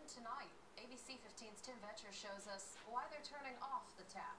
tonight. ABC 15's Tim Vetcher shows us why they're turning off the tap.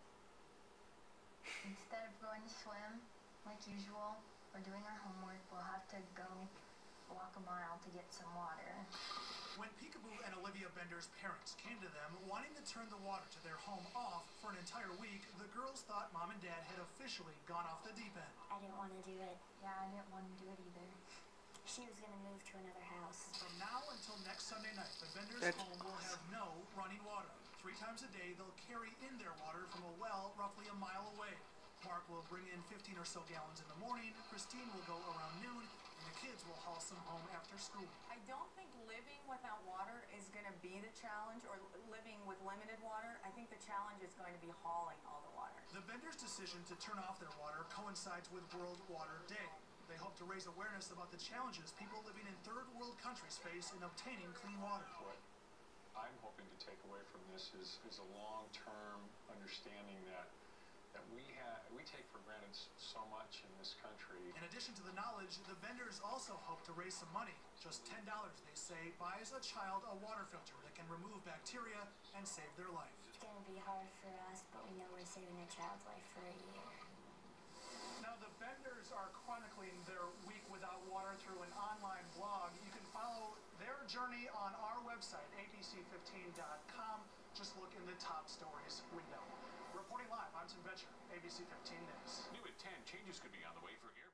Instead of going to swim like usual or doing our homework, we'll have to go walk a mile to get some water. When Peekaboo and Olivia Bender's parents came to them wanting to turn the water to their home off for an entire week, the girls thought mom and dad had officially gone off the deep end. I didn't want to do it. Yeah, I didn't want to do it either. She was going to move to another house. From now until next Sunday night, the Benders' home will have no running water. 3 times a day, they'll carry in their water from a well roughly a mile away. Mark will bring in 15 or so gallons in the morning, Christine will go around noon, and the kids will haul some home after school. I don't think living without water is going to be the challenge, or living with limited water. I think the challenge is going to be hauling all the water. The Benders' decision to turn off their water coincides with World Water Day. They hope to raise awareness about the challenges people living in third world countries face in obtaining clean water. What I'm hoping to take away from this is a long-term understanding that we take for granted so much in this country. In addition to the knowledge, the Benders also hope to raise some money. Just $10, they say, buys a child a water filter that can remove bacteria and save their life. It's going to be hard for us, but we know we're saving a child's life for a year. Now, the Benders are chronicling their week without water through an online blog. You can follow their journey on our website, abc15.com. Just look in the top stories window. Reporting live, I'm Tim Vetcher, ABC 15 News. New at 10, changes could be on the way for air.